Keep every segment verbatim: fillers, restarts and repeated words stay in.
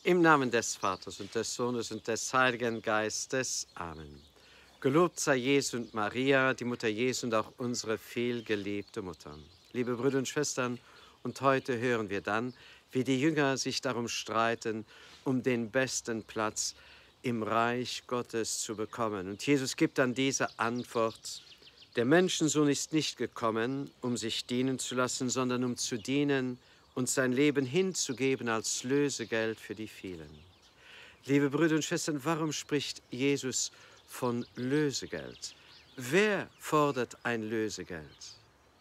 Im Namen des Vaters und des Sohnes und des Heiligen Geistes. Amen. Gelobt sei Jesus und Maria, die Mutter Jesu und auch unsere vielgeliebte Mutter. Liebe Brüder und Schwestern, und heute hören wir dann, wie die Jünger sich darum streiten, um den besten Platz im Reich Gottes zu bekommen. Und Jesus gibt dann diese Antwort: Der Menschensohn ist nicht gekommen, um sich dienen zu lassen, sondern um zu dienen und sein Leben hinzugeben als Lösegeld für die vielen. Liebe Brüder und Schwestern, warum spricht Jesus von Lösegeld? Wer fordert ein Lösegeld?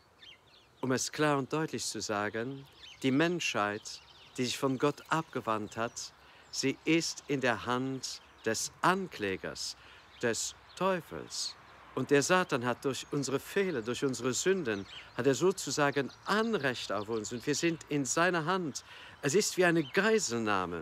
Um es klar und deutlich zu sagen, die Menschheit, die sich von Gott abgewandt hat, sie ist in der Hand des Anklägers, des Teufels. Und der Satan hat durch unsere Fehler, durch unsere Sünden, hat er sozusagen Anrecht auf uns. Und wir sind in seiner Hand. Es ist wie eine Geiselnahme.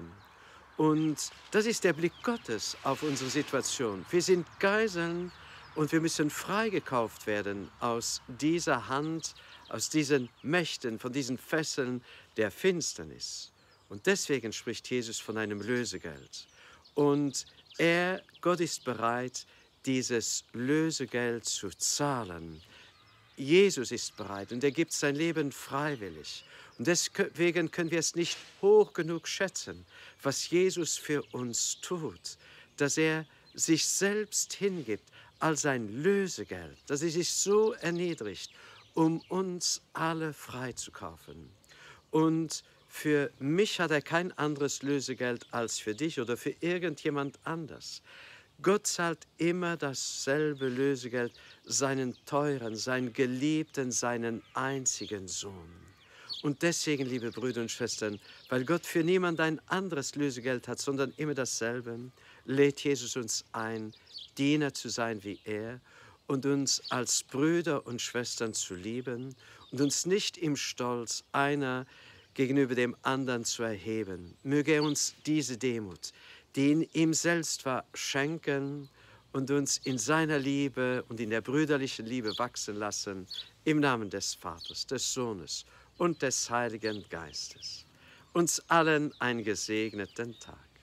Und das ist der Blick Gottes auf unsere Situation. Wir sind Geiseln und wir müssen freigekauft werden aus dieser Hand, aus diesen Mächten, von diesen Fesseln der Finsternis. Und deswegen spricht Jesus von einem Lösegeld. Und er, Gott ist bereit, dieses Lösegeld zu zahlen. Jesus ist bereit und er gibt sein Leben freiwillig. Und deswegen können wir es nicht hoch genug schätzen, was Jesus für uns tut, dass er sich selbst hingibt als ein Lösegeld, dass er sich so erniedrigt, um uns alle freizukaufen. Und für mich hat er kein anderes Lösegeld als für dich oder für irgendjemand anders. Gott zahlt immer dasselbe Lösegeld, seinen teuren, seinen geliebten, seinen einzigen Sohn. Und deswegen, liebe Brüder und Schwestern, weil Gott für niemand ein anderes Lösegeld hat, sondern immer dasselbe, lädt Jesus uns ein, Diener zu sein wie er und uns als Brüder und Schwestern zu lieben und uns nicht im Stolz einer gegenüber dem anderen zu erheben. Möge er uns diese Demut, die in ihm selbst war, schenken und uns in seiner Liebe und in der brüderlichen Liebe wachsen lassen, im Namen des Vaters, des Sohnes und des Heiligen Geistes. Uns allen einen gesegneten Tag.